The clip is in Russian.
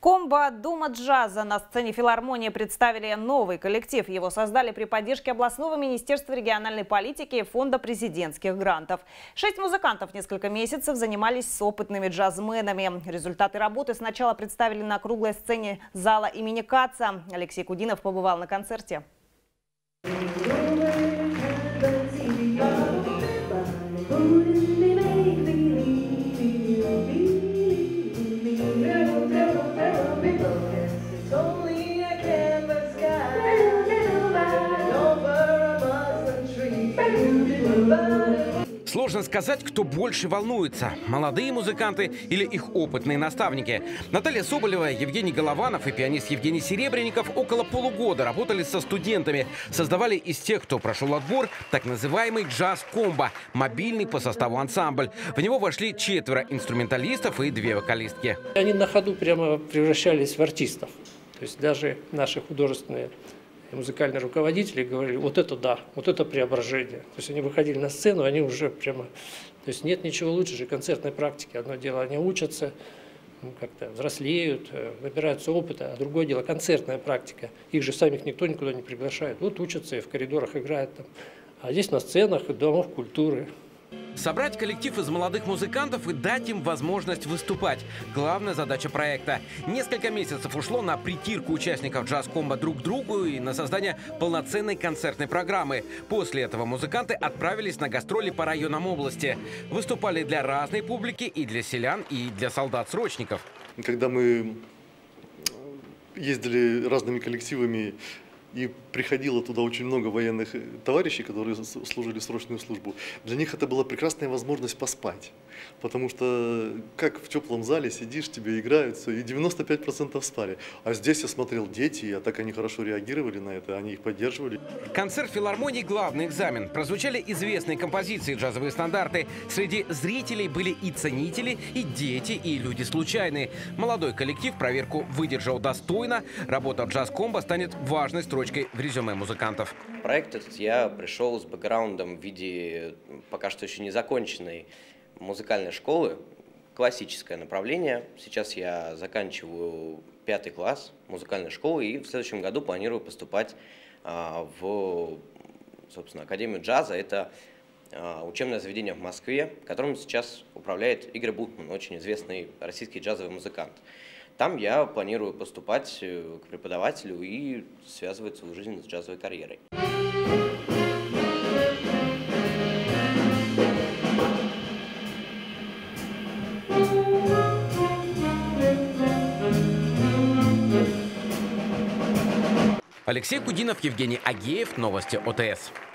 Комбо Дума джаза на сцене филармонии представили новый коллектив. Его создали при поддержке областного министерства региональной политики и фонда президентских грантов. 6 музыкантов несколько месяцев занимались с опытными джазменами. Результаты работы сначала представили на круглой сцене зала имени Каца. Алексей Кудинов побывал на концерте. Сложно сказать, кто больше волнуется – молодые музыканты или их опытные наставники. Наталья Соболева, Евгений Голованов и пианист Евгений Серебренников около полугода работали со студентами. Создавали из тех, кто прошел отбор, так называемый джаз-комбо – мобильный по составу ансамбль. В него вошли 4 инструменталистов и 2 вокалистки. Они на ходу прямо превращались в артистов. То есть даже наши художественные музыкальные руководители говорили: вот это да, вот это преображение. То есть они выходили на сцену, они уже прямо... То есть нет ничего лучше же концертной практики. Одно дело, они учатся, как-то взрослеют, набираются опыта, а другое дело концертная практика. Их же самих никто никуда не приглашает. Вот учатся и в коридорах играют там. А здесь на сценах домов культуры. Собрать коллектив из молодых музыкантов и дать им возможность выступать – главная задача проекта. Несколько месяцев ушло на притирку участников джаз-комбо друг к другу и на создание полноценной концертной программы. После этого музыканты отправились на гастроли по районам области. Выступали для разной публики, и для селян, и для солдат-срочников. Когда мы ездили разными коллективами, и приходило туда очень много военных товарищей, которые служили срочную службу. Для них это была прекрасная возможность поспать. Потому что как в теплом зале сидишь, тебе играются, и 95% спали. А здесь я смотрел дети, а так они хорошо реагировали на это, они их поддерживали. Концерт филармонии – главный экзамен. Прозвучали известные композиции, джазовые стандарты. Среди зрителей были и ценители, и дети, и люди случайные. Молодой коллектив проверку выдержал достойно. Работа джаз-комбо станет важной строчкой в резюме музыкантов. Проект этот я пришел с бэкграундом в виде пока что еще не законченной музыкальной школы, классическое направление. Сейчас я заканчиваю 5 класс музыкальной школы и в следующем году планирую поступать в, собственно, Академию джаза. Это учебное заведение в Москве, которым сейчас управляет Игорь Бутман, очень известный российский джазовый музыкант. Там я планирую поступать к преподавателю и связывать свою жизнь с джазовой карьерой. Алексей Кудинов, Евгений Агеев. Новости ОТС.